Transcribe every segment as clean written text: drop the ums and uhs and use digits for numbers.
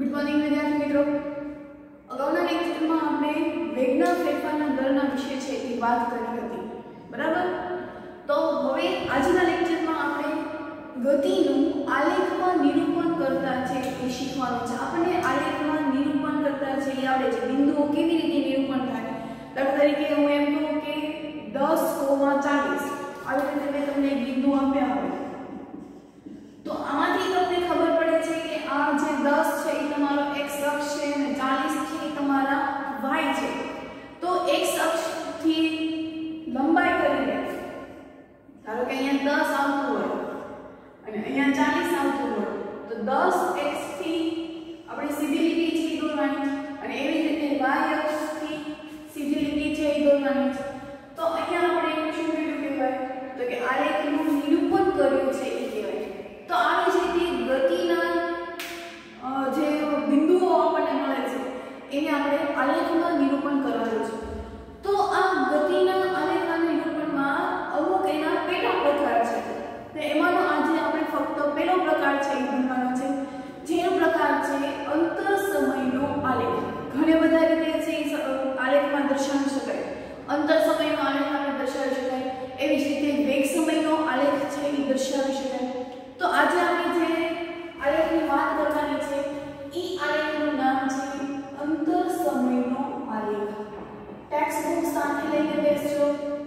Good morning विद्यार्थी मित्रों। अगाउना लेक्चरमां आपणे वेगना फेरफाરના દરના વિશે છે એ વાત કરી હતી, બરાબર? તો હવે આજના લેક્ચરમાં આપણે ગતિનું આલેખમાં નિરૂપણ કરતા છે એ શીખવાનું છે। આપણે આલેખમાં નિરૂપણ કરતા છે એ આવડે છે। બિંદુઓ કેવી રીતે નિરૂપણ થાય, દાખલા તરીકે હું એમ કહું કે 10,40 આવી રીતે મેં તમને એક બિંદુ આપ્યા હોય તો આમાંથી તમને ખબર પડે છે કે આ જે 10 છે એ તમારો x અક્ષ છે અને 40 છે એ તમારા y છે। તો x અક્ષથી લંબાઈ કરીને ધારો કે અહીંયા 10 આવતું હોય અને અહીંયા 40 આવતું હોય તો 10x થી આપણે સીધી લીટી છે એ દોરવાની અને એવી રીતે y અક્ષથી સીધી લીટી છે એ દોરવાની છે। તો અહીંયા આપણે શું કર્યું કહેવાય તો કે આલેખનું નિરૂપણ કર્યું છે એ કહેવાય। તો આવી જ રીતે ગતિના જે બિંદુઓ આપણને મળે છે એને આપણે આલેખમાં નિરૂપણ કરવાનું છે। તો આ ગતિના આલેખના નિરૂપણમાં અમુક એના પેટા પ્રકાર છે, તો એમાંનો આજે આપણે ફક્ત પહેલો પ્રકાર છે એ ભણવાનો છે, જેનો પ્રકાર છે અંતર સમયનો આલેખ। ઘણી બધા રીતે છે આલેખમાં દર્શાવી શકાય, અંતર સમયનો આલેખ આપણે દર્શાવી શકાય, એવી જ રીતે વેગ સમયનો આલેખ છે એ દર્શાવી શકાય। તો આજે આપણે જે આલેખની વાત કરવાની છે એ આલેખનું નામ છે અંતર સમયનો આલેખ। ટેક્સ્ટ બુક સાથે લઈને બેસજો।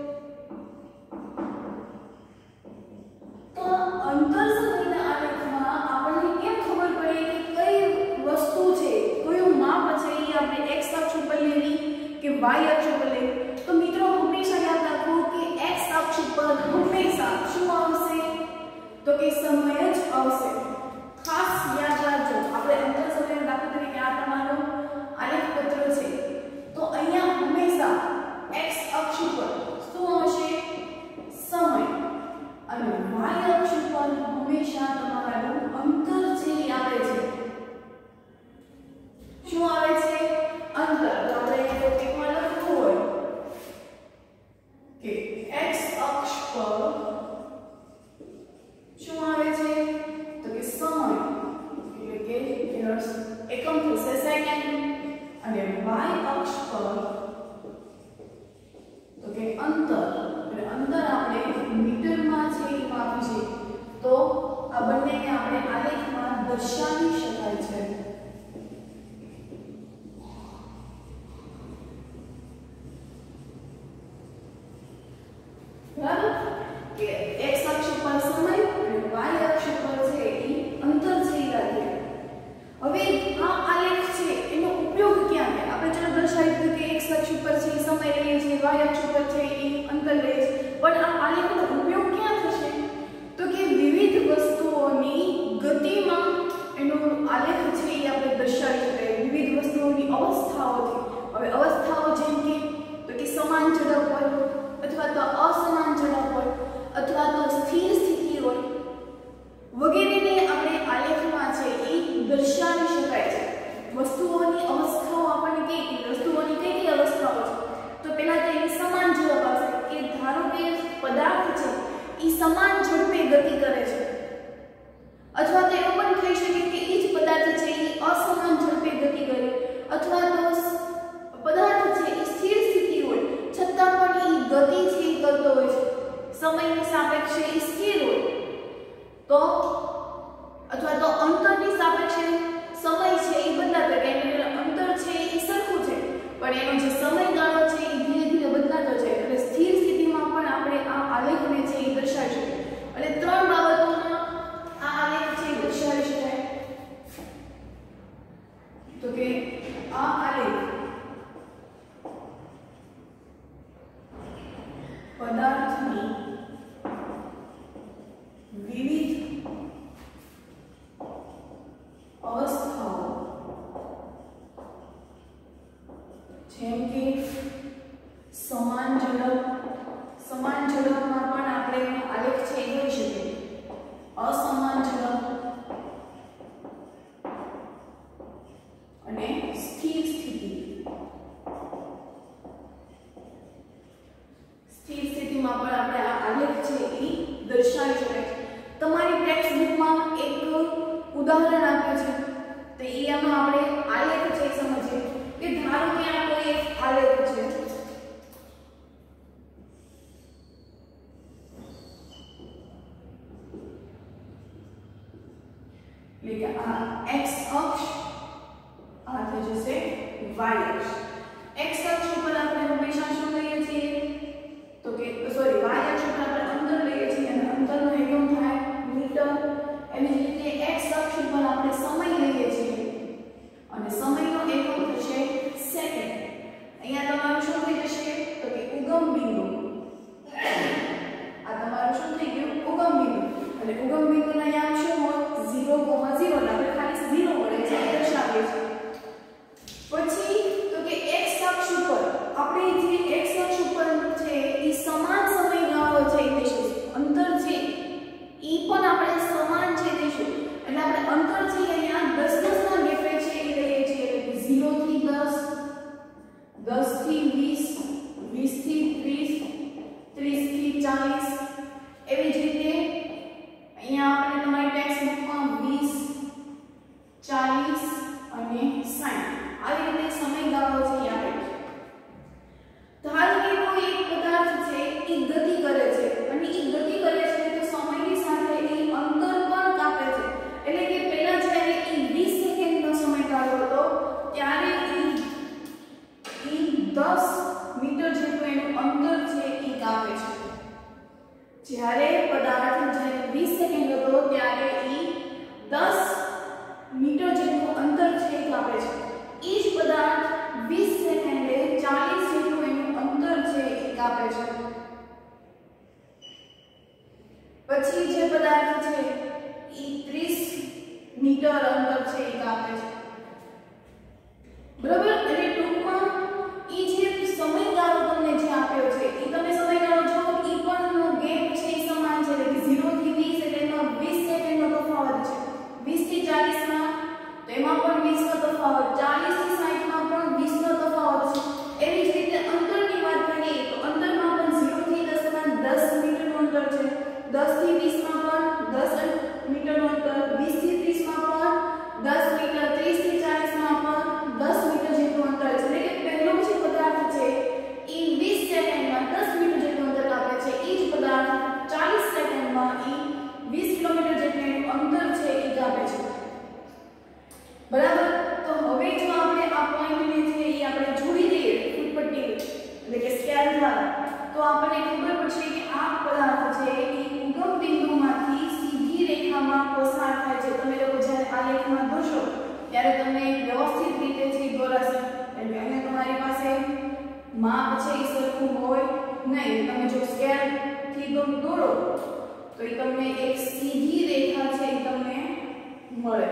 તો અંતર સમયના આલેખમાં આપણને કેમ ખબર પડે કે કઈ વસ્તુ છે, કયું માપ છે એ આપણે x અક્ષ ઉપર લેવી કે y અક્ષ ઉપર લેવી? તો મિત્રો હંમેશા યાદ રાખો કે x અક્ષ ઉપર હંમેશા શું આવશે તો કે સમય જ આવશે। ખાસ યાદ રાખજો, આપણે અંતર સમય દાખલા તરીકે આ તમારો આલેખ પત્ર છે તો અહીંયા હંમેશા x અક્ષ ઉપર શું આવશે સમય અને y અક્ષ ઉપર હંમેશા તમારું અંતર છે એ આવે છે। શું આવે છે? અંતર। તો આપણે ટોપિકમાં લખવું હોય કે x અક્ષ પર શું આવે છે તો કે સમય એટલે કે એકમ થશે સેકન્ડ અને y અક્ષ પર તો કે અંતર, એટલે અંતર આપણે મીટરમાં છે એ માપ્યું છે। તો આ બંનેને આપણે આલેખમાં દર્શાવી શકાય છે। બરાબર કે x અક્ષ પર સમય અને y અક્ષ પર છે એ અંતર છે એ રાખીએ। હવે આ આલેખ છે એનો ઉપયોગ ક્યાં થાય? આપણે ચલો દર્શાવી દીધું કે x અક્ષ ઉપર છે એ સમય લઈએ છીએ, y અક્ષ ઉપર છે એ અંતર લઈએ છીએ, પણ આ આલેખનો ઉપયોગ ક્યાં થશે તો કે વિવિધ વસ્તુઓની ગતિમાં એનો આલેખ છે એ આપણે દર્શાવી શકાય, વિવિધ વસ્તુઓની અવસ્થાઓથી। હવે અવસ્થાઓ જેમ કે સમાન ઝડપ હોય અથવા તો અસમાન ઝડપ હોય અથવા તો સ્થિર સ્થિતિ હોય વગેરેને આપણે આલેખમાં છે એ દર્શાવી શકાય છે। વસ્તુઓની અવસ્થાઓ આપણને કઈ વસ્તુઓની કઈ અવસ્થાઓ છે તો પહેલા તો એની સમાન ઝડપ આવશે કે ધારો કે પદાર્થ છે એ સમાન ઝડપે ગતિ કરે છે, અથવા તો એવું પણ થઈ શકે કે એ જ પદાર્થ છે એ અસમાન ઝડપે ગતિ કરે, અથવા તો પદાર્થ છે એ સ્થિર સ્થિતિ હોય છતાં પણ એ ગતિ છે એ કરતો હોય છે, સમયની સાપેક્ષે એ સ્થિર હોય તો, અથવા તો અંતરની સાપેક્ષે સમય છે એ બદલાતો રહે, એનું અંતર છે એ સરખું છે પણ એનો જે સમયગાળો છે એ ધીરે ધીરે બદલાતો છે। એટલે સ્થિર સ્થિતિમાં પણ આપણે આ આલેખને છે એ દર્શાવી શકીએ। એટલે ત્રણ બાબતોમાં આ આલેખ છે એ દર્શાવી શકાય। તો કે આ આલેખ પદાર્થની વિવિધ અવસ્થાઓ જેમ કે સમાન ઝડપમાં પણ આપણે આલેખ છે એ જોઈ શકીએ, અસમાન ઝડપ અને સ્થિર સ્થિતિમાં પણ આપણે આ આલેખ છે એ દર્શાવી શકાય છે। તમારી ટેક્સ્ટ બુકમાં એક ઉદાહરણ આપ્યું છે તો એ ગતિનો આપણે આલેખ છે સમજીએ કે ધારો કે આ કોઈ એક આલેખ છે એટલે કે આ x અક્ષ આ થઈ જશે y અક્ષ x અક્ષ ઉપર આપણે હંમેશા શું લઈએ છીએ તો કે સોરી y અક્ષ ઉપર આપણે અંતર લઈએ છીએ અને અંતરનો એકમ થાય મીટર એવી જ રીતે x અક્ષ ઉપર આપણે સમય લઈએ છીએ અને સમયનો એકમ થશે સેકન્ડ અહીંયા તમારું શું થઈ જશે તો કે ઉગમ બિંદુ આ તમારું શું થઈ ગયું ઉગમ બિંદુ અને ઉગમ બિંદુના અહીંયા શું હોય 0,0 એટલે આપણે ખાલી 0 વડે છે દર્શાવીએ છીએ પછી તો કે x અક્ષ ઉપર આપણે જે x અક્ષ ઉપર છે એ સમાન સમયગાળો છે દઈશું અંતર છે ઈ પણ આપણે સમાન છે દઈશું એટલે આપણે અંતર છે અહીંયા 10 ના ગેપે છે એ લઈએ છીએ એટલે 0 થી 10 10 થી 20 20 થી 30 30 થી 40 એવી જ રીતે અહીંયા આપણે તમારી ટેક્સ્ટ બુકમાં 20 40 અને 60 આવી રીતે સમયગાળો છે આપે છે ધારો કે કોઈ એક પદાર્થ છે એ ગતિ કરે છે અને એ ગતિ કરે છે તો સમયની સાથે એ અંતર પણ કાપે છે એટલે કે પહેલા જ્યારે એ 20 સેકન્ડનો સમયગાળો હતો ત્યારે એ 10 મીટર જેટલું એનું અંતર છે એ કાપે છે જ્યારે પદાર્થ જ્યારે 20 સેકન્ડ હતો ત્યારે એ 10 મીટર જેટલું અંતર છે એ કાપે છે એ જ પદાર્થ 20 સેકન્ડે 40 જેટલું એનું અંતર છે એ કાપે છે પછી જે પદાર્થ છે એ 30 મીટર અંતર છે એ કાપે છે બરાબર એટલે ટૂંકમાં એ જે સમયગાળો તમને જે આપ્યો છે એ તમે સમયગાળો જો એ પણ ગેપ છે એ સમાન છે એટલે 0 થી 20 એટલે એનો 20 સેકન્ડનો તફાવત છે 20 થી 40 માં તો એમાં પણ 20 નો તફાવત 40 થી 60 માં પણ 20 નો તફાવત છે એવી જ રીતે અંતરની વાત કરીએ તો અંતરમાં પણ 0 થી 10 માં 10 મીટરનું અંતર છે 10 થી 20 માં પણ 10 મીટરનું અંતર 20 થી 30 માં પણ 10 મીટર 30 થી 40 માં પણ 10 મીટર જેટલું અંતર છે એટલે કે પહેલો જે પદાર્થ છે એ 20 સેકન્ડમાં 10 મીટર જેટલું અંતર કાપે છે એ જ પદાર્થ 40 સેકન્ડમાં એ 20 કિલોમીટર જેટલું અંતર છે એ કાપે છે બરાબર તો હવે જો આપણે આ પોઈન્ટને છે એ આપણે જોડી દઈએ ફૂટપટ્ટી એટલે કે સ્કેલ દ્વારા તો આપણને ખબર પડશે કે આ પદાર્થ છે એ ઉગમ બિંદુમાંથી સીધી રેખામાં પસાર થાય છે તમે લોકો જ્યારે આ લેખમાં દોરશો ત્યારે તમને વ્યવસ્થિત રીતે છે દોરાશે એટલે અહીંયા તમારી પાસે માપ છે એ સરખું હોય નહીં તમે જો સ્કેલ થી દોરો તો એ તમને એક સીધી રેખા છે એ તમને મળે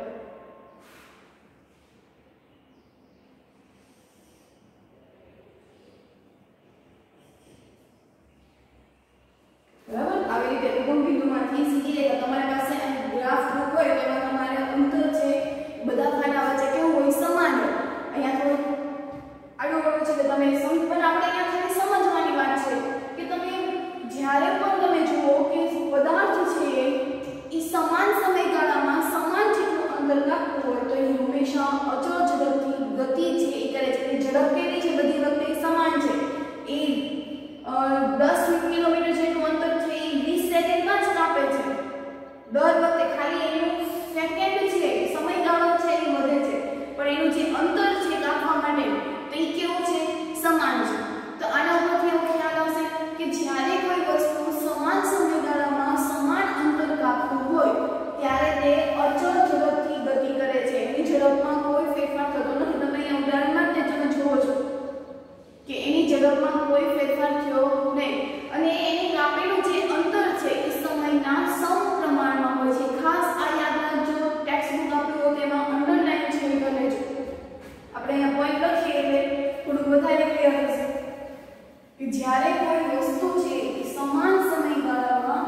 બરાબર આવી રીતે ઉગમ બિંદુમાંથી સીધી રેખા તમારી પાસે ગ્રાફ બુક હોય તેમાં તમારે અંતર છે બધા ખાના વચ્ચે કેવું હોય સમાન હોય અહીંયા તો આડો વળો છે કે તમે પણ આપણે અહીંયા ખાલી સમજવાની વાત છે કે તમે જ્યારે પણ તમે જુઓ કે પદાર્થ છે એ સમાન સમયગાળામાં સમાન જેટલું અંતર કાપવું હોય તો એ હંમેશા અચળ ઝડપથી ગતિ છે એ કરે છે એ ઝડપ કેવી છે બધી વખતે સમાન છે એ 10 કિલોમીટર જેટલું અંતર છે એ 20 સેકન્ડમાં જ કાપે છે દર વખતે ખાલી એનું સેકન્ડ છે સમયગાળો છે એ વધે છે પણ એનું જે અંતર છે કાપવા માટે તો એ કેવું છે સમાન છે તો આના ઉપરથી એવો ખ્યાલ આવશે કે જ્યારે કોઈ વસ્તુ સમાન સમયગાળામાં સમાન અંતર કાપતું હોય ત્યારે તે અચળ ઝડપથી ગતિ કરે છે એની ઝડપમાં કોઈ ફેરફાર થતો નથી તમે અહીંયા ઉદાહરણમાં જ તમે જુઓ છો કે એની ઝડપમાં કોઈ ફેરફાર થયો નહીં અને એની કાપેલું જે અંતર છે એ સમયના સમપ્રમાણમાં હોય છે ખાસ આ યાદ રાખજો ટેક્સ્ટ બુક આપણું હોય તેમાં અંડરલાઈન છે એ કરી લેજો આપણે અહીંયા પોઈન્ટ લખીએ એટલે થોડું વધારે ક્લિયર થશે કે જ્યારે કોઈ વસ્તુ છે એ સમાન સમયગાળામાં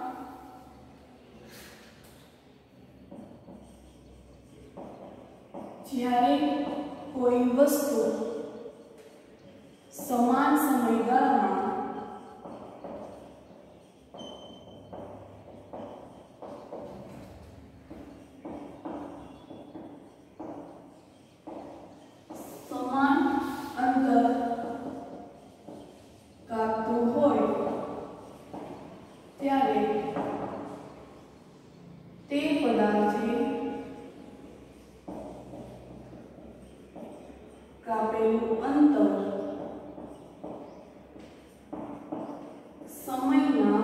જ્યારે કોઈ વસ્તુ સમાન સમયગાળામાં કાપેલું અંતર સમયના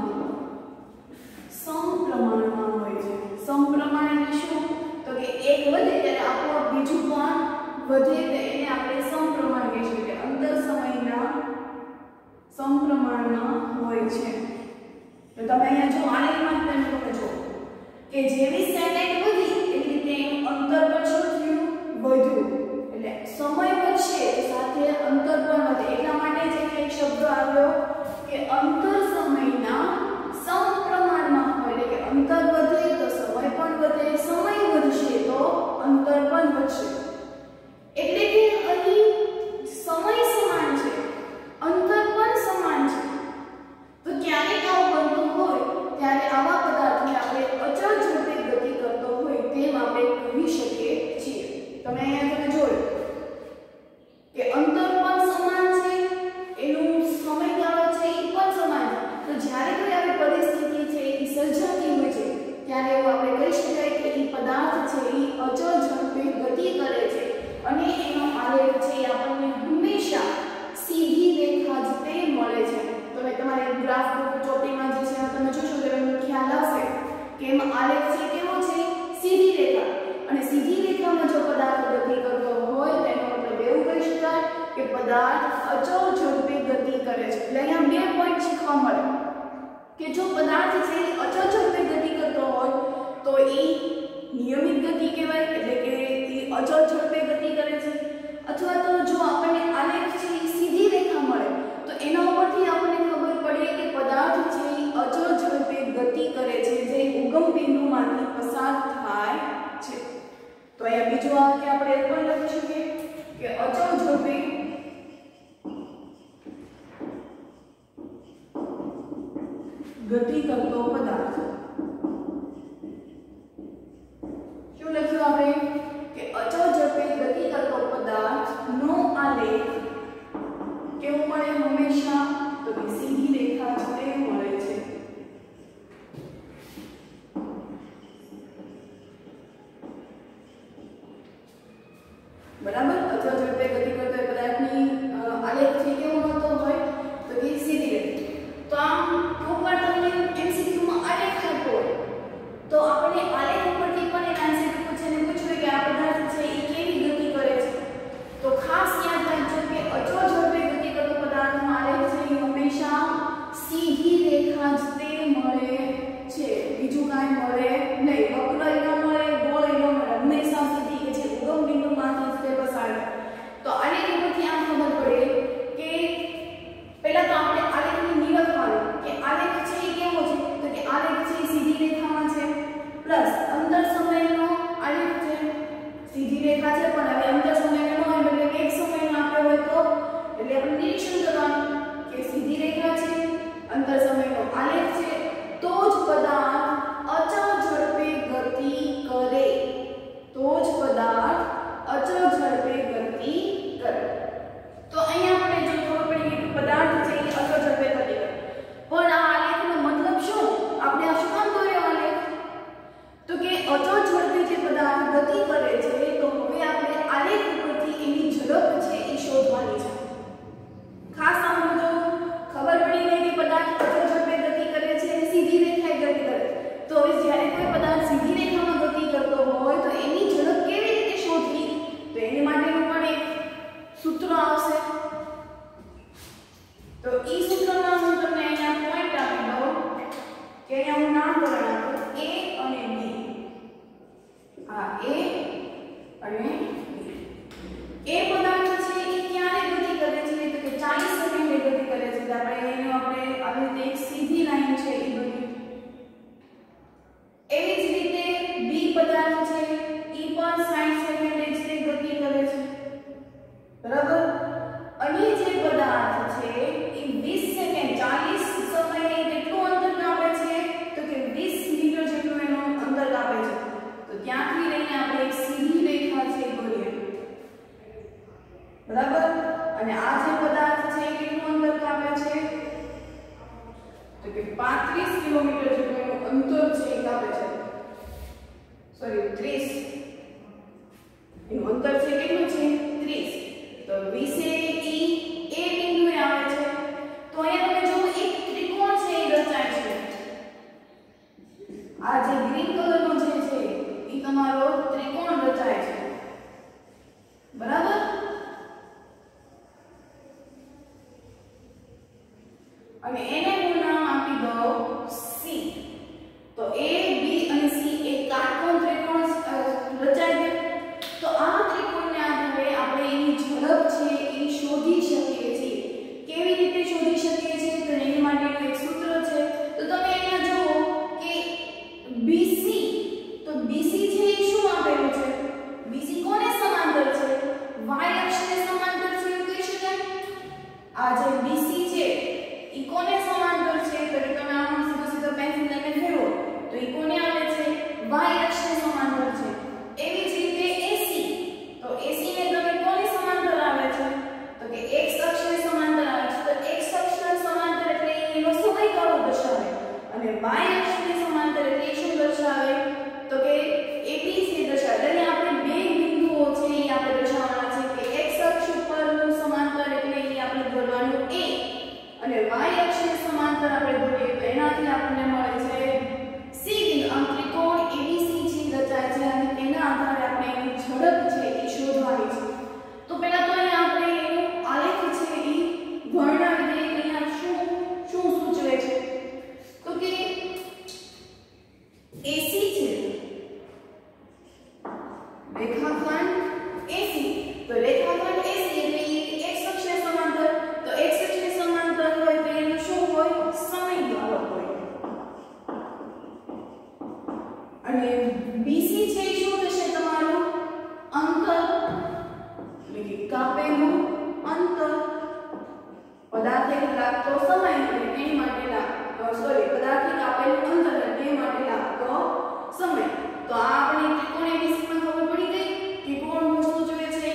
સમપ્રમાણમાં હોય છે। સમપ્રમાણ એટલે શું? તો કે એક વધે ત્યારે આપોઆપ બીજું પણ વધે, તો એને આપણે સમપ્રમાણ કહીશું કે અંતર સમયના સમપ્રમાણમાં હોય છે। તો તમે અહીંયા જો આલેખમાં તમે જો કે જેવી સેકન્ડ વધી એવી રીતે એનું અંતર પણ શું થયું? વધ્યું। એટલે સમય વધશે સાથે અંતર પણ વધે, એટલા માટે જ એક શબ્દ આવ્યો કે અંતર સમયના સમપ્રમાણમાં હોય। એટલે કે અંતર વધે તો સમય પણ વધે, સમય વધશે તો અંતર પણ વધશે। એટલે કે અહીં સમય સમાન છે, અંતર પણ સમાન છે। તો ક્યારેક આવું બનતું હોય ત્યારે આવા પદાર્થને આપણે અચળ ઝડપે ગતિ કરતો હોય તેમ આપણે કહી શકીએ છીએ। તમે અહીંયા તમે જોયું કે અંતર પણ સમાન છે, એનું સમયગાળો છે એ પણ સમાન છે। તો જ્યારે કોઈ આવી પરિસ્થિતિ છે એ સર્જાતી હોય છે ત્યારે એવું આપણે કહી શકાય કે એ પદાર્થ છે એ અચળ ઝડપે ગતિ કરે છે અને એનો આલેખ છે એ આપણને હંમેશા સીધી રેખા જ તે મળે છે। તમે તમારે ગ્રાફ ચોપડીમાં જે છે તમે જોશો તો એનો ખ્યાલ આવશે કે એમાં આલેખ છે કેવો છે? સીધી રેખા। અને સીધી રેખામાં જો પદાર્થ ગતિ કરતો હોય તેનો મતલબ એવું કહી શકાય કે પદાર્થ અચળ ઝડપે ગતિ કરે છે। એટલે અહીંયા બે પોઈન્ટ શીખવા મળે કે જો પદાર્થ છે અચળ ઝડપે ગતિ કરતો હોય તો એ નિયમિત ગતિ કહેવાય, એટલે કે એ અચળ ઝડપે ગતિ કરે છે। અથવા તો જો આપણને આલેખ છે એ સીધી રેખા મળે તો એના ઉપરથી આપણને ખબર પડે કે પદાર્થ છે એ અચળ ઝડપે ગતિ કરે છે જે ઉગમ બિંદુમાંથી પસાર થાય છે। તો અહીંયા બીજું વાક્ય આપણે એ પણ લખી શકીએ કે અચળ ઝડપે ગતિ કરતો પદાર્થ। શું લખ્યું આપણે કે અચળ ઝડપે ગતિ કરતો પદાર્થનો આલેખ કેવો મળે? હંમેશા તો કે સીધી રેખા જ તે મળે છે। બરાબર? અચળ ઝડપે ગતિ કરતો પદાર્થની આલેખ છે કેવો મળતો હોય? તો કે સીધી રેખા। તો આમ કોઈવાર તમને MCQ માં આલેખ આપ્યો હોય તો આપણે આલેખ ઉપરથી પણ એના આન્સર પૂછીને પૂછ્યું કે આ પદાર્થ છે એ કેવી ગતિ કરે છે, તો ખાસ યાદ રાખજો કે અચળ ઝડપે ગતિ કરતો પદાર્થનો આલેખ છે એ હંમેશા સીધી રેખા જ તે મળે છે, બીજું કાંઈ મળે નહીં। વક્ર ન મળે, ગોળ ન મળે, હંમેશા સીધી કે છે ઉગમ બિંદુમાંથી જ તે પસાર થાય। તો આલેખ ઉપરથી આમ ખબર પડે કે પહેલા તો આપણે આલેખની નિવડ પાડો કે આલેખ છે એ કેવો છે? તો કે આલેખ છે એ સીધી રેખામાં છે પ્લસ અંતર સમયનો આલેખ છે સીધી રેખા છે, પણ હવે અંતર સમયનો ન હોય એટલે એક સમયનો આપ્યો હોય તો એટલે આપણે નિરીક્ષણ કરવાનું કે સીધી રેખા છે, અંતર સમયનો આલેખ છે, તો જ પદાર્થ અચળ ઝડપે ગતિ કરે, તો જ પદાર્થ અચળ ઝડપે ગતિ કરે। તો અહીંયા આપણે જો ખબર પડી કે પદાર્થ છે એ અચળ ઝડપે ગતિ કરે, પણ આ આલેખનો મતલબ શું? આપણે આ શું કામ દોર્યો આલેખ? તો કે અચળ ઝડપે જે પદાર્થ ગતિ કરે છે તો હવે આપણે આલેખ ઉપરથી એની ઝડપ છે એ શોધવાની છે। ખાસ સમજો, ખબર પડી ગઈ કે પદાર્થ અચળ ઝડપે ગતિ કરે છે અને સીધી રેખાએ ગતિ કરે છે, તો હવે જ્યારે કોઈ પદાર્થ સીધી રેખામાં ગતિ કરતો હોય તો એની ઝડપ કેવી રીતે શોધવી? તો એની માટેનું પણ એક સૂત્ર આવશે। તો ઈ સૂત્રમાં હું તમને અહીંયા પોઈન્ટ આપી દઉં કે અહીંયા હું નામકરણ આપું A અને B। આ A અને B। એ પદાર્થ છે એ ક્યારે ગતિ કરે છે? તો કે 40 સેકન્ડે ગતિ કરે છે। તો આપણે આવી રીતે એક સીધી લાઈન છે એ બની। એવી જ રીતે B પદાર્થ છે એ પણ 60 સેકન્ડે જ તે ગતિ કરે છે, બરાબર? અને જે પદાર્થ છે એ 20 સેકન્ડ 40 સમયે કેટલું અંતર કાપે છે? તો કે 20 મીટર જેટલું એનું અંતર કાપે છે। તો ત્યાંથી લઈને આપણે એક સીધી રેખા છે દોરીએ, બરાબર? અને આ જે પદાર્થ છે એ કેટલું અંતર કાપે છે? તો કે 35 કિલોમીટર જેટલું એનું અંતર છે એ કાપે છે। સોરી 30 એનું અંતર છે કેટલું છે? 30। તો V से E A બિંદુએ આવે છે તો અહીંયા તમે જો એક ત્રિકોણ છે એ રચાય છે આ જે ગ્રીન કલરનો જે છે એ તમારો ત્રિકોણ રચાય છે બરાબર અને એને હું નામ આપી દઉં C તો A B અને C એક કાટકોણ ત્રિકોણ રચાય છે તો આ ત્રિકોણને આધારે આપણે એની ઝડપ છે એ શોધી શકીએ છીએ કેવી રીતે શોધી શકીએ છીએ તો એની માટેનું એક સૂત્ર છે તો તમે અહીંયા જુઓ કે BC તો BC છે એ શું આપેલું છે BC કોને સમાંતર છે y અક્ષને સમાંતર છે એવું કહી શકાય આ જે BC છે ઈ કોને સમાંતર છે તો કે તમે આમ સીધો સીધો પેન્સિલ લઈને ફેરવો તો ઈ કોને આવે છે y અક્ષને સમાંતર છે એવી જ રીતે AC તો AC ને તમે કોને સમાંતર આવે છે તો કે x અક્ષને સમાંતર આવે છે તો x અક્ષને સમાંતર એટલે એનો સમયગાળો દર્શાવે અને y અક્ષને સમાંતર એટલે શું દર્શાવે તો કે AB છે દર્શાવે એટલે આપણે બે બિંદુઓ છે એ આપણે દર્શાવવાના છે કે x અક્ષ ઉપરનું સમાંતર એટલે એ આપણે દોરવાનું A અને y અક્ષને સમાંતર આપણે દોરીએ તો એનાથી આપણને મળે છે C બિંદુ આમ ત્રિકોણ ABC છે રચાય છે અને તેના આધારે આપણે એની ઝડપ છે એ શોધવાની છે તો પહેલા તો અહીંયા આપણે એનું આલેખ છે એ વર્ણવી દઈએ કે અહીંયા શું સૂચવે છે તો કે AC છે રેખાખંડ AC તો રેખાખંડ AC એટલે x અક્ષને સમાંતર તો x અક્ષને સમાંતર હોય તો એનું શું હોય સમયગાળો હોય અને BC છે એ શું થશે તમારું અંતર એટલે કે કાપેલું અંતર પદાર્થે લાગતો સમય અને તે માટે પદાર્થે કાપેલું અંતર અને તે માટે લાગતો સમય તો આ આપણે ત્રિકોણ ABC માં ખબર પડી ગઈ કે કોણ સૂચવે છે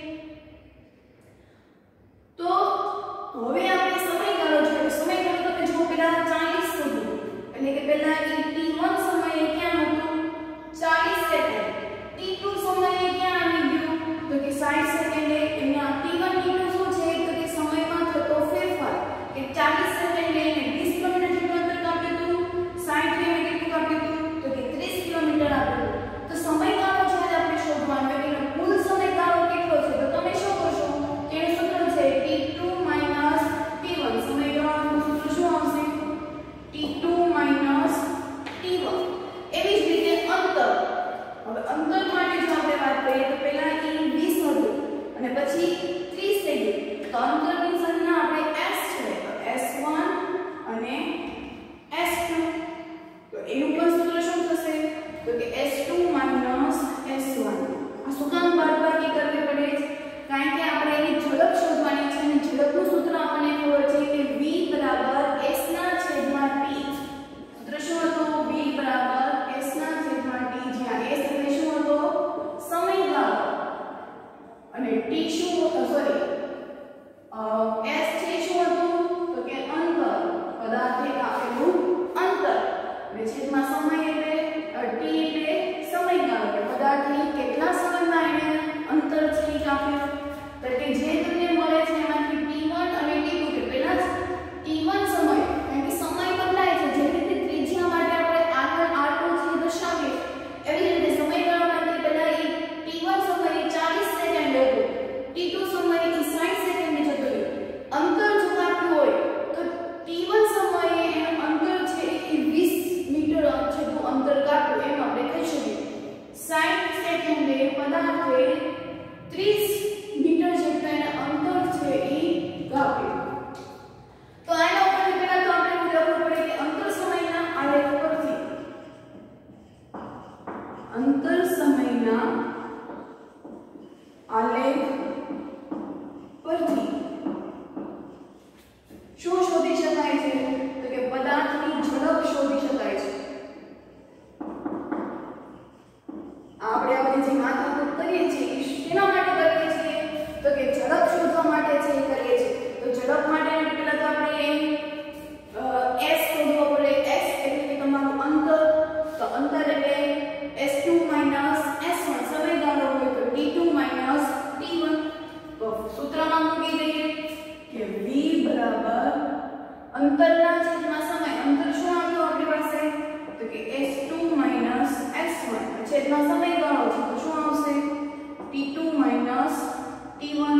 તો હવે આપણે સમયગાળો જોઈએ સમયગાળો તમે જો પેલા 40 શોધો એટલે કે પેલા T1 સમયે ક્યાં હતું 40 સેકન્ડ T2 સમયે ક્યાં આવી ગયું તો કે 60 સેકન્ડે અહીંયા T1 T2 શું છે તો કે સમયમાં થતો ફેરફાર કે 40 સેકન્ડે એને 20 કિલોમીટર જેટલું અંતર કાપ્યું હતું 60 કિલોમીટર જેટલું કાપ્યું હતું તો કે 30 કિલોમીટર આપ્યું તો સમયગાળો જ્યારે આપણે શોધવાનો હોય એનો કુલ સમયગાળો કેટલો છે તો તમે શું કરશો તેનું સૂત્ર છે T2 T1 સમયગાળાનું સૂત્ર શું આવશે T2 T1 એવી જ રીતે અંતર હવે અંતર માટે જો આપણે વાત કરીએ તો પહેલા એ 20 હતું અને પછી 30 થઈ ગયું તો અંતરની સંજ્ઞા આપણે s છે તો s1 અને s2 તો એનું પણ સૂત્ર શું થશે તો કે s2 s1 આ શું કામ બાદબાકી કરવી પડે છે કારણ કે આપણે એની ઝડપ શોધવાની છે અને ઝડપનું સૂત્ર આપણને ખબર છે કે v s ના છેદમાં t સૂત્ર શું હતું v s ના છેદમાં t જ્યાં s એટલે શું હતો સમયગાળો અને t શું સોરી s છે શું હતું તો કે અંતર પદાર્થે કાપેલું અંતર અને છેદમાં સમય એટલે t એટલે સમયગાળો કે પદાર્થે કેટલા સમયમાં એને અંતર છે કાપ્યું તો કે જે તમને મળે છે એમાંથી T1 અને T2 કે પહેલા T1 સમય કારણ કે સમય બદલાય છે જે રીતે ત્રિજ્યા માટે આપણે R1 R2 છે દર્શાવીએ એવી રીતે સમયગાળા માટે પહેલા એ T1 સમય 40 સેકન્ડ હતું T2 સમય 60 સેકન્ડ જતો રહ્યો અંતર જો કાપ્યું હોય તો T1 સમયે એનું અંતર છે એ 20 મીટર જેટલું અંતર કાપ્યું એમ આપણે કહી શકીએ 60 સેકન્ડે પદાર્થે 30 મીટર જેટલું એને અંતર છે એ કાપ્યું તો આના ઉપર પહેલા તો આપણે લખવું પડે કે અંતર સમયના આલેખ પરથી અંતર સમયના આલેખ પરથી શું શોધી શકાય છે તો કે પદાર્થની ઝડપ શોધી શકાય છે આપણે આ બધી જે માથાકૂટ કરીએ છીએ શેના માટે કરીએ છીએ તો કે ઝડપ શોધવા માટે છે એ કરીએ છીએ તો ઝડપ માટે પહેલા તો આપણે s શોધવો પડે s એટલે કે તમારું અંતર તો અંતર એટલે s2 s1 સમયગાળો હોય તો t2 t1 અંતરના છેદમાં સમય, અંતર શું આવ્યું આપણી પાસે? તો કે s2 s1 છેદમાં સમયગાળો છે તો શું આવશે? t2 t1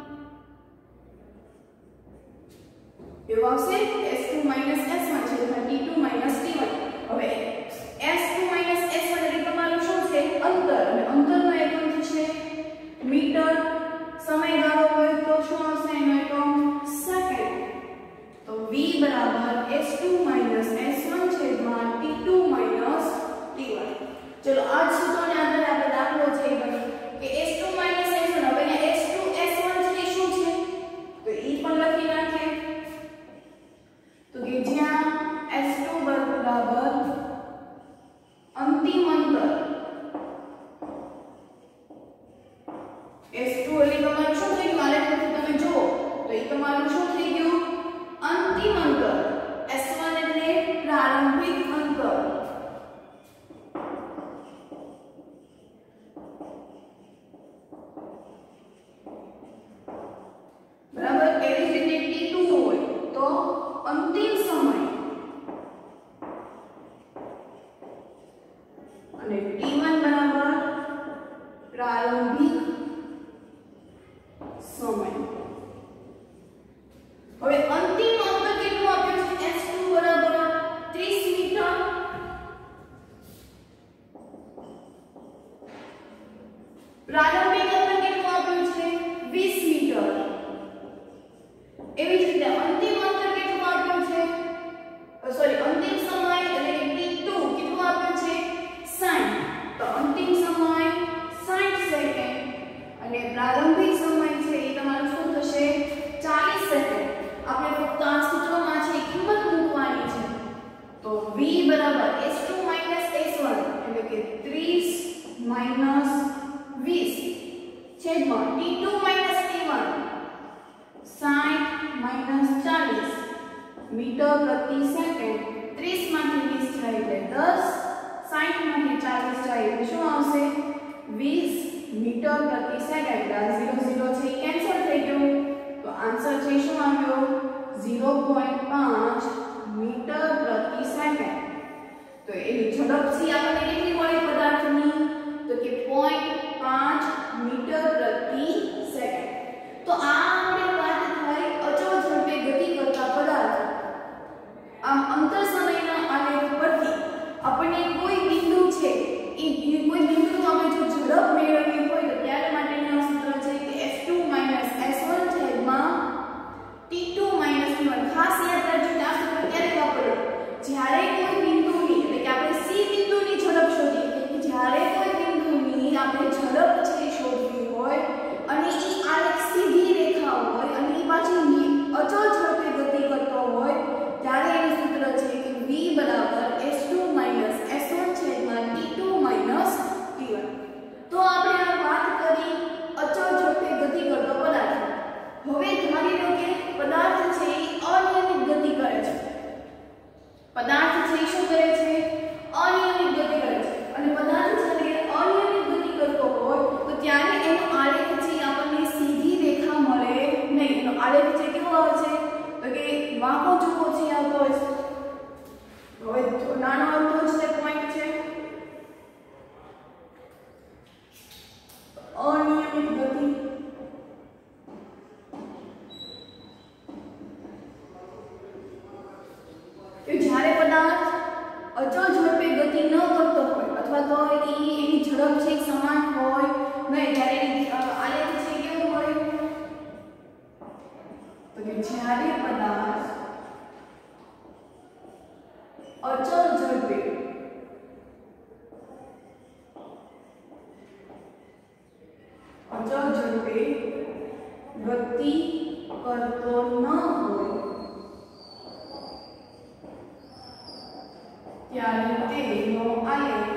એવું આવશે s2 s1 છેદમાં t2 t1. હવે s2 s1 એટલે તમારું શું છે? અંતર, અને અંતરનો એકમ થશે મીટર. સમયગાળો હોય તો શું આવશે એનો એકમ? સેકન્ડ. તો v બરાબર s2 s1 છેદમાં t2 t1. ચલો આ સૂત્રને આધારે આપણે દાખલો છે કે s2 s1 હવે અહીંયા s2 s1 છે શું છે? તો ઈ પણ લખી નાખીએ. તો કે જ્યાં s2 બરાબર અંતિમ અંતર, s2 એટલે તમારું શું થઈ ગયું? આલેખમાંથી તમે જુઓ તો ઈ તમારું શું થઈ ગયું? અંતિમ અંતર. s1 એટલે પ્રારંભિક અંતર. બરાબર. એવી જ રીતે t2 હોય તો અંતિમ સમય, અને t1 બરાબર પ્રારંભિક સમય. હવે અંતિમ અંતર કેટલું આપ્યું છે? s2 બરાબર 30 મીટર. પ્રારંભિક અંતર કેટલું આપ્યું છે? 20 મીટર. એવી જ રીતે અંતિમ અંતર કેટલું આપ્યું છે? અંતિમ સમય એટલે t2 કેટલું આપ્યું છે? 60. તો અંતિમ સમય 60 સેકન્ડ અને પ્રારંભિક સમય છે એ તમારું શું થશે? 40 સેકન્ડ. આપણે ફક્ત આ સૂત્રમાં છે કિંમત મૂકવાની છે. તો v બરાબર s2 s1 એટલે કે 30 20 છેદમાં t2 t1 60 40 મીટર પ્રતિ સેકન્ડ. 30 માંથી 20 જાય એટલે 10, 60 માંથી 40 જાય એટલે શું આવશે? 20 મીટર પ્રતિ સેકન્ડ. આ 0 0 છે એ કેન્સલ થઈ ગયું. તો આન્સર છે શું આવ્યો? 0.5 મીટર પ્રતિ સેકન્ડ. તો એની ઝડપ છે આપણને કેટલી મળી પદાર્થની? તો કે 0.5 મીટર પ્રતિ સેકન્ડ. તો આ આપણે વાત થઈ અચળ ઝડપે ગતિ કરતા પદાર્થ. આમ અંતર સમયના આલેખ પરથી આપણને કોઈ બિંદુ છે એ કોઈ બિંદુનું આપણે જો ઝડપ મેળવવી હોય તો ત્યારે માટેનું સૂત્ર છે કે s2 s1 છેદમાં t2 t1. ખાસ યાદ રાખજો કે આ સૂત્ર ક્યારે વાપરવું? જ્યારે કોઈ બિંદુની એટલે કે આપણે c બિંદુની ઝડપ શોધીએ કે જ્યારે કોઈ બિંદુની આપણે ઝડપ છે શોધવી હોય અને ઈ આલેખ સીધી રેખા હોય અને ઈ પાછી અચળ ઝડપે ગતિ કરતો હોય ત્યારે એનું સૂત્ર છે કે v બરાબર s2 s1 છેદમાં t2 t1. તો આપણે આ વાત કરી અચળ ઝડપે ગતિ કરતો પદાર્થ. હવે ધારી લો કે પદાર્થ છે એ અનિયમિત ગતિ કરે છે. પદાર્થ છે એ શું કરે છે? અનિયમિત ગતિ કરે છે. અને પદાર્થ જ્યારે અનિયમિત ગતિ કરતો હોય તો ત્યારે એનો આલેખ છે આપણને સીધી રેખા મળે નહીં. એનો આલેખ છે કેવો આવે છે? તો કે વાંકો ચૂકો છે આવતો હોય છે. હવે નાનો આવતો છે પોઈન્ટ છે. અનિયમિત ગતિ. કે જ્યારે પદાર્થ અચળ ઝડપે ગતિ ન કરતો હોય અથવા તો એની ઝડપ છે સમાન હોય નહીં ત્યારે એની આલેખ છે કેવો હોય? તો કે જ્યારે પદાર્થ અચળ ઝડપે ગતિ કરતો ન હોય ત્યારે તેનો આલેખ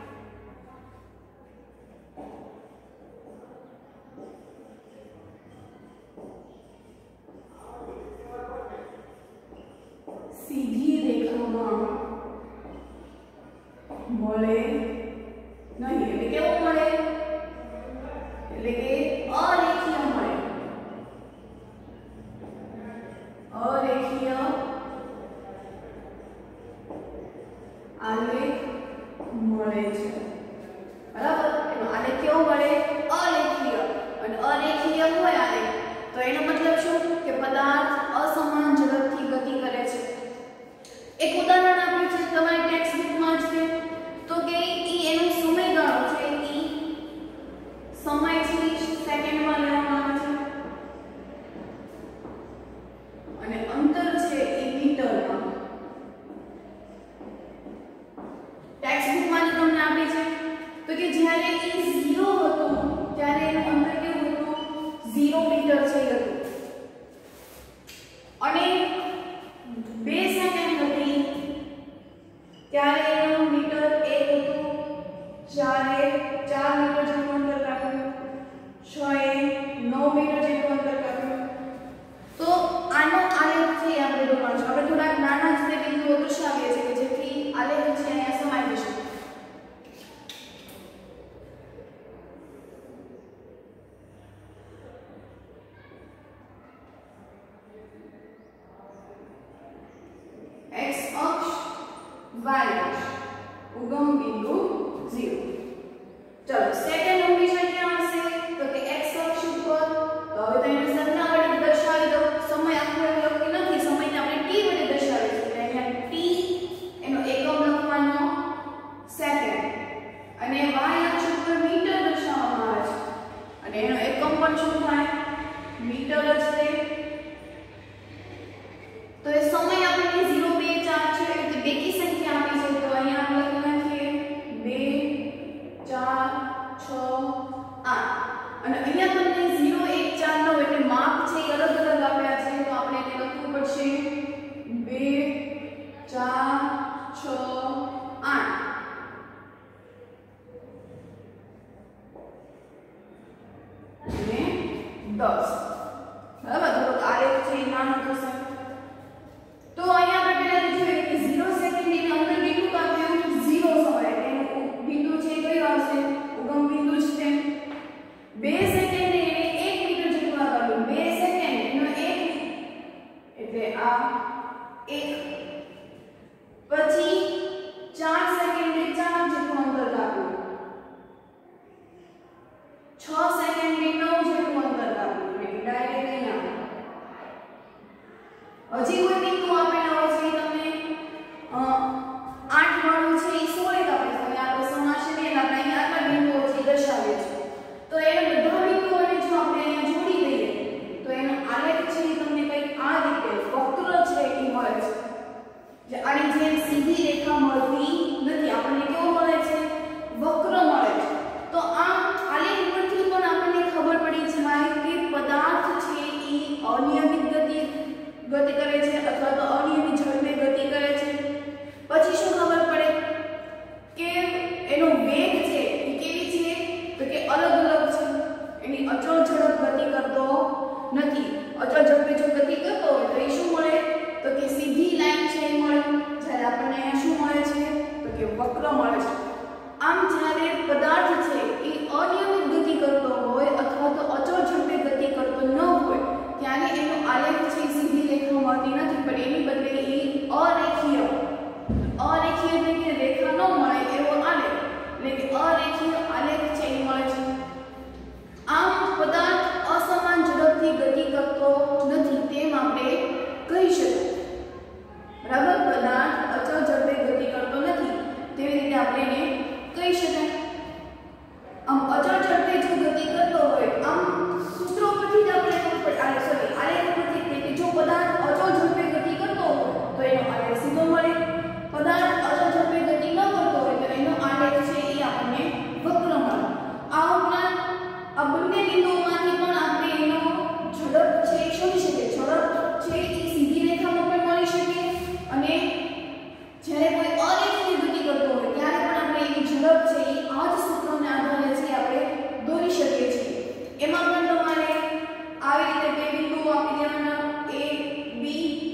સીધી રેખામાં મળે નહીં. એટલે કેવો મળે? એટલે કે અરેખીય મળે. અરેખીય મીટર છે એ હતું અને 2 સેકન્ડ હતી ત્યારે એનું મીટર 1 હતું, 4 મીટર જેટલું અંતર કાપ્યું, 6 9 મીટર જેટલું અંતર કાપ્યું. તો આનો આલેખ છે આપણે દોરવાનો છે. આપણે થોડા નાના જ બિંદુઓ દર્શાવીએ છીએ કે જેથી આલેખ છે અહીંયા સમાઈ જશે. x અક્ષ y અક્ષ ઉગમ બિંદુ 0. ચલો સેકન્ડ હંમેશા ક્યાં હશે તો કે x અક્ષ ઉપર. તો હવે તો એને સંજ્ઞા વડે દર્શાવી દો. સમય આખો લખી નથી, સમયને આપણે t વડે દર્શાવીશું. એટલે અહીંયા t એનો એકમ લખવાનો સેકન્ડ અને y અક્ષ ઉપર મીટર દર્શાવવામાં આવે છે અને એનો એકમ પણ શું થાય મીટર જ છે. તો એ સમય આપણે 0 2 4 છે એટલે બેકી સંખ્યા આપી છે. તો અહીંયા આપણે લખી નાખીએ 2 4 6 8 અને અહીંયા તમને 0 1 4 9 એટલે માપ છે એ અલગ અલગ આપ્યા છે. તો આપણે એને લખવું પડશે 2 4 6 8 અને 10. બરાબર. થોડોક આલેખ છે એ નાનો થશે. તો અહીંયા આપણે પહેલા જોઈએ કે 0 સેકન્ડ ની અંદર કેટલું કાપ્યું 0 સમય એટલે એનું બિંદુ છે કયો આવશે ઉગમ બિંદુ જ છે. 2 સેકન્ડ ને એને 1 મીટર જેટલું કાપ્યું. 2 સેકન્ડ એનો 1 એટલે આ 1 પછી 4 સેકન્ડ ને 4 જેટલું અંતર કાપ્યું. 6 સેકન્ડ ને 9 જેટલું અંતર કાપ્યું એટલે ડાયરેક્ટ અહીંયા. હજી કોઈ બિંદુ આપેલા હોય છે તમને 8 વાળું છે એ 16 કાપે છે. આપણે સમાશે ને આપણે અહીંયા આટલા બિંદુઓ છે દર્શાવીએ છીએ. તો એ બધા બિંદુઓને જો આપણે અહીંયા જોડી દઈએ તો એનો આલેખ છે એ તમને કંઈક આ રીતે વક્ર છે એ મળે છે. જે આની જેમ સીધી રેખા મળતી નથી, આપણને કેવો મળે છે વક્ર મળે છે. તો આ આલેખ પરથી પણ આપણને ખબર પડી જાય કે પદાર્થ છે એ અનિયમિત ગતિ કરે છે અથવા તો અનિયમિત ઝડપે ગતિ કરે છે. પછી શું ખબર પડે કે એનો વેગ છે એ કેવી છે તો કે અલગ અલગ છે. એની અચળ ઝડપ ગતિ કરતો નથી. અચળ ઝડપે જો ગતિ કરતો હોય તો એ શું મળે તો કે સીધી લાઈન છે એ મળે. જ્યારે આપણને અહીંયા શું મળે છે તો કે વક્ર મળે છે. આમ જ્યારે પદાર્થ છે એ અનિયમિત ગતિ કરતો હોય અથવા તો અચળ ઝડપે ગતિ કરતો ન હોય ત્યારે એનો આલેખ છે સીધી રેખા મળતી નથી, પણ એની બદલે એ અરેખીય એટલે કે રેખા ન મળે એવો આલેખ એટલે કે અરેખીય આલેખ છે એ મળે છે. આમ પદાર્થ અસમાન ઝડપથી ગતિ કરતો નથી તેમ આપણે કહી શકીએ. બરાબર. પદાર્થ અચળ ઝડપે ગતિ કરતો નથી તેવી રીતે આપણે એને કહી શકાય. આમ અચળ ઝડપે જો ગતિ કરતો હોય આમ સૂત્રો પરથી જ આપણે આલેખ પરથી કે જો પદાર્થ અચળ ઝડપે ગતિ કરતો હોય તો એનો આલેખ સીધો મળે. પદાર્થ અચળ ઝડપે ગતિ ન કરતો હોય તો એનો આલેખ છે એ આપણને વક્ર મળે. આ ઉપરાંત આ બંને બિંદુઓમાંથી પણ આપણે એનો ઝડપ છે એ શોધી શકીએ. ઝડપ છે એ સીધી રેખામાં પણ મળી શકે અને જ્યારે કોઈ અરેખીય ગતિ કરતો હોય ત્યારે પણ આપણે એની ઝડપ છે એ આ જ સૂત્રોને આધારે છે આપણે દોરી શકીએ છીએ. એમાં પણ તમારે આવી રીતે બે બિંદુઓ આપી દેવાના a b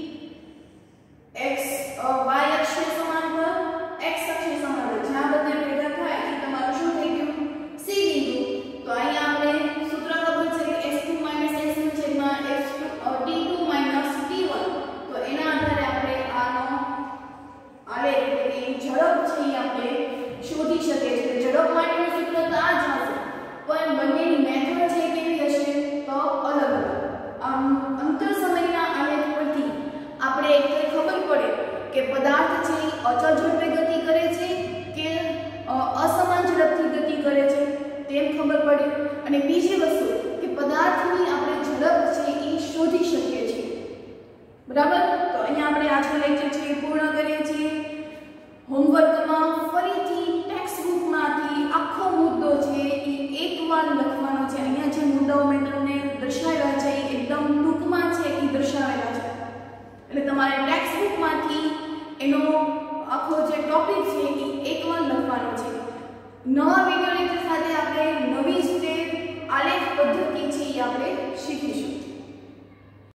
x y અક્ષને સમાંતર x અક્ષને સમાંતર. જ્યાં બંને ભેગા થાય એ તમારું શું થઈ ગયું c બિંદુ. તો અહીંયા આપણે સૂત્ર ખબર છે કે s2 - s1 t2 - t1. તો એના આધારે આપણે આનો આલેખ એટલે કે ઝડપ છે એ આપણે શોધી શકીએ છીએ. ઝડપ માટેનું સૂત્ર તો આ જ હશે પણ બંનેની મેથડ છે કેવી હશે તો અલગ અલગ. આમ અંતર સમયના આલેખ પરથી આપણે એક ખબર પડે કે પદાર્થ છે એ અચળ ઝડપે ગતિ કરે છે કે અસમાન ઝડપથી ગતિ કરે છે તેમ ખબર પડે. અને બીજી વસ્તુ કે પદાર્થની આપણે ઝડપ છે એ શોધી શકીએ છીએ. બરાબર. તો અહીંયા આપણે આજનો લેક્ચર છે એ પૂર્ણ કરીએ છીએ. હોમવર્કમાં ફરીથી ટેક્સ્ટ બુકમાંથી આખો મુદ્દો છે એ એકવાર લખવાનો છે. અહીંયા જે મુદ્દાઓ મેં તમને દર્શાવ્યા છે એટલે તમારે ટેક્સ્ટ બુકમાંથી એનો આખો જે ટોપિક છે એ એકવાર લખવાનો છે. નવા વિડિયો લેક્ચર સાથે આપણે નવી